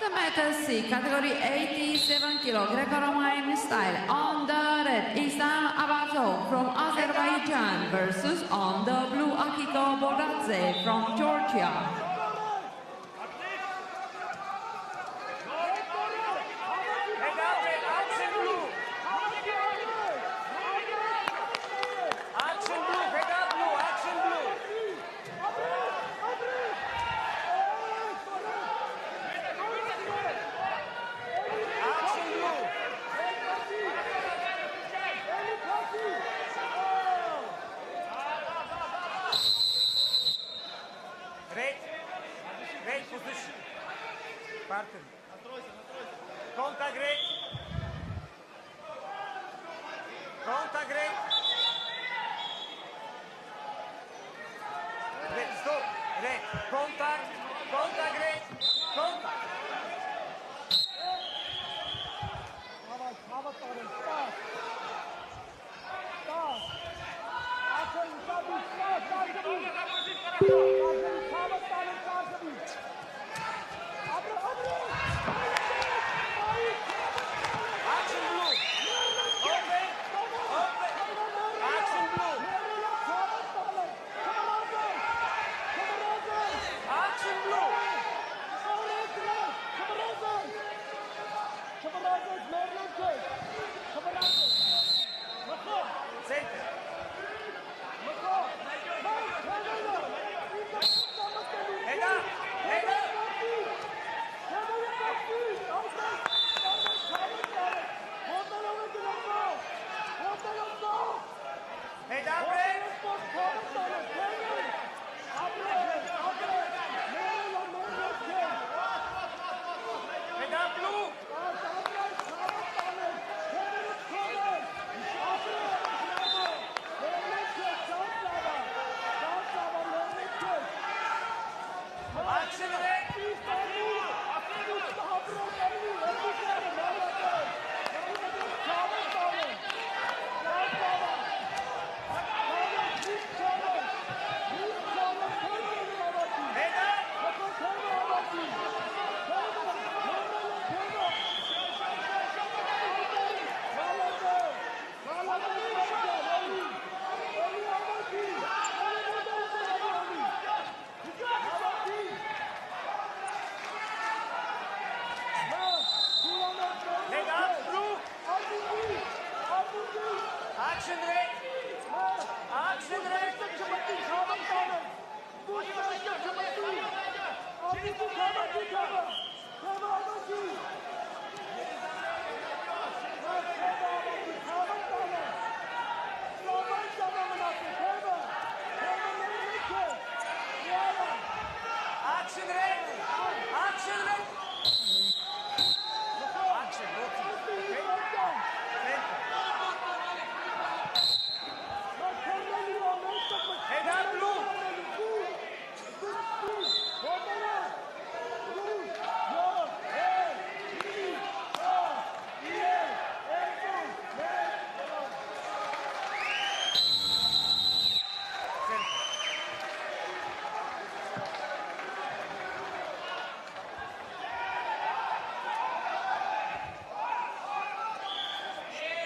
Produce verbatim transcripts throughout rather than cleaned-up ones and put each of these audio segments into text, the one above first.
the Meta C, category eighty-seven kilo Greco-Roman style. On the red, Ihsan Abbasov from Azerbaijan versus on the blue, Akiko Boradze from Georgia. Great, great position. Partner. Contact great. Contact great. Great, stop. Great. Contact. Contact great. Contact. Hava, hava tarım. Start. Start. Action, start, start, start. Action rate. Action rate. Action rate. Action rate.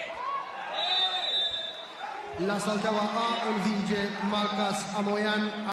La saltava A il vince Marcas Amoyan.